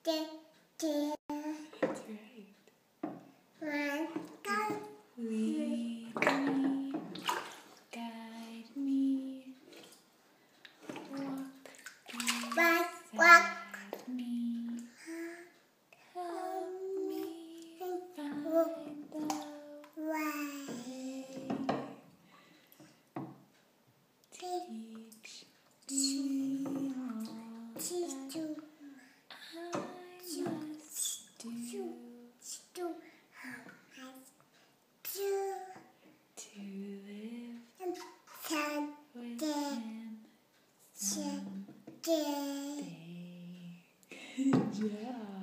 That's right. Lead me, guide me, walk beside me, help me find the way. Teach me all that I must do to live within someday. Good job.